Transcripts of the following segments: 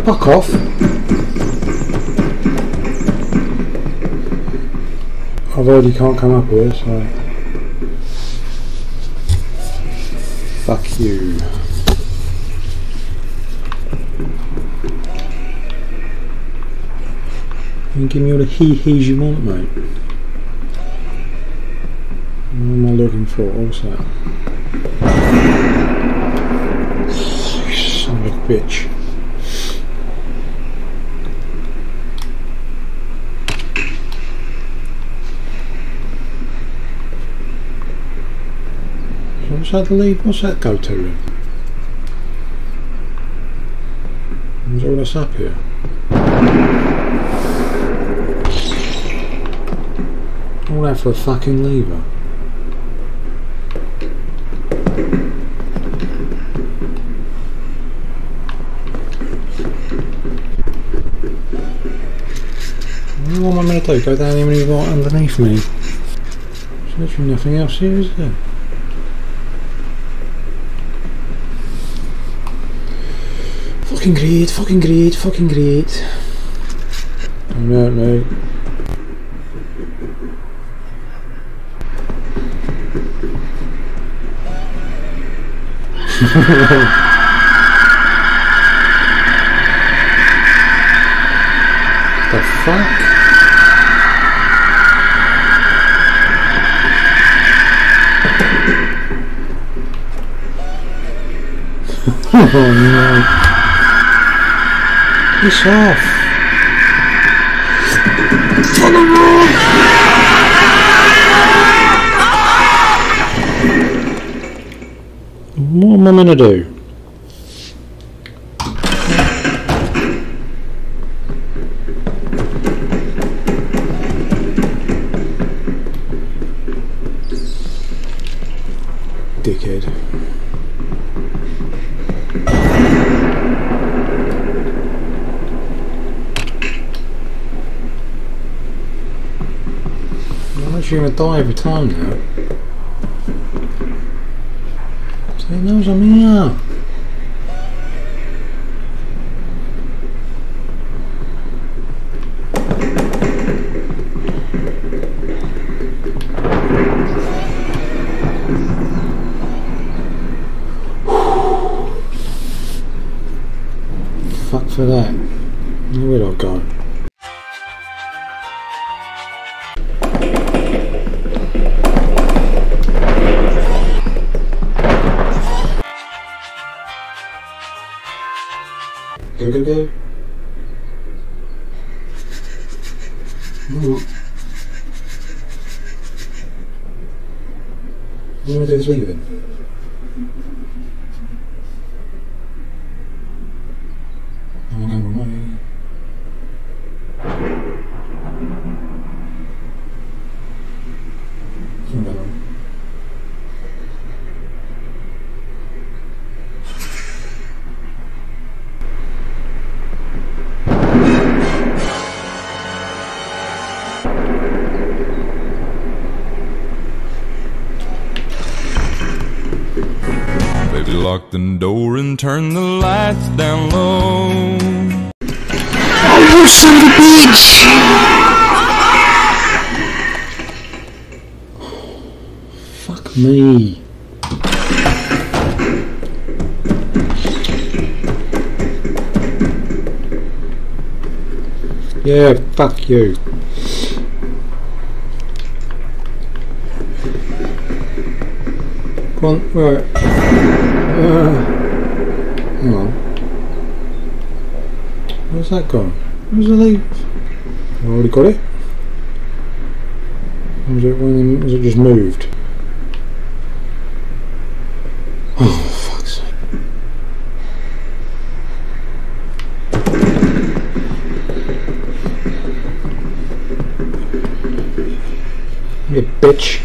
Fuck off. I've heard you can't come up here, so... Fuck you. You can give me all the hee-hees you want, mate. What am I looking for? What's that? Son of a bitch. What's that to leave? What's that go to then? What's all that's up here? All that for a fucking lever. What am I meant to do? Go down here and he's right underneath me? There's literally nothing else here, is there? Fucking great, fucking great, fucking great. No, no. The fuck? Oh no. Piss off. On the road. What am I going to do? Dickhead. I'm actually going to die every time now. So he knows I'm here. Fuck for that. Where'd I go? Go, go, go. No. What do I do is leave it? I'm going away. I'm going. Baby, lock the door and turn the lights down low. Oh, you son of a bitch! Fuck me. Yeah, fuck you. Come on, right. Hang on. Where's that gone? Where's the leaf? I already got it? Or was it just moved? Oh, fuck's sake. You bitch.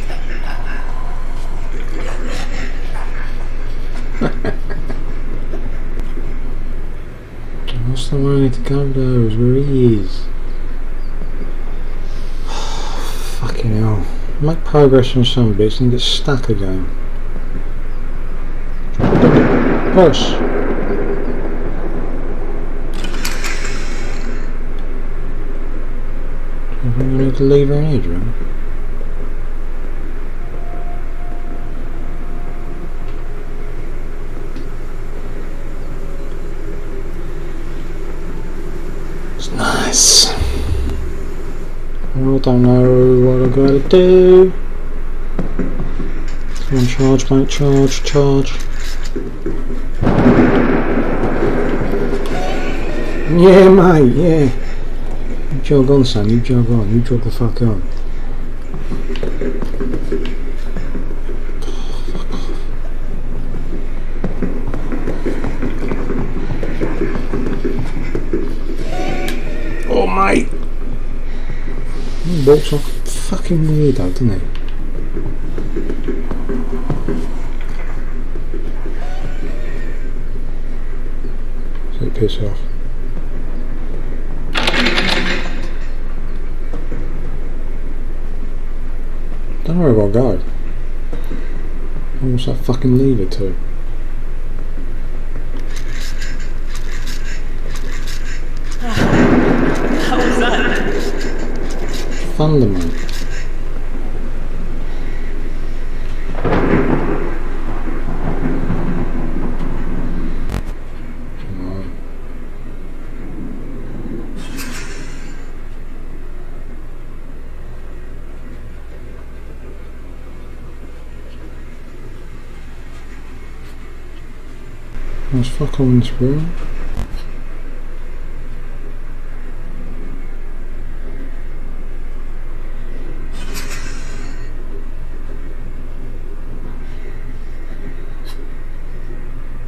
What's the way I need to go those? Where he is? Fucking hell. Make progress on some bits and get stuck again. Push. You need to leave her in here, John. It's nice. I don't know what I've got to do. Come on, charge, mate, charge. Yeah, mate, yeah. You jog on, son, you jog on, you jog the fuck on. Oh, mate! He walks like a fucking weirdo, doesn't he? So piss off. Don't know where I'll go. What's that fucking lever to? How was that? Thunder, mate. There's fuck all in this room.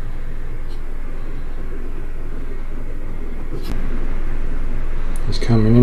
He's coming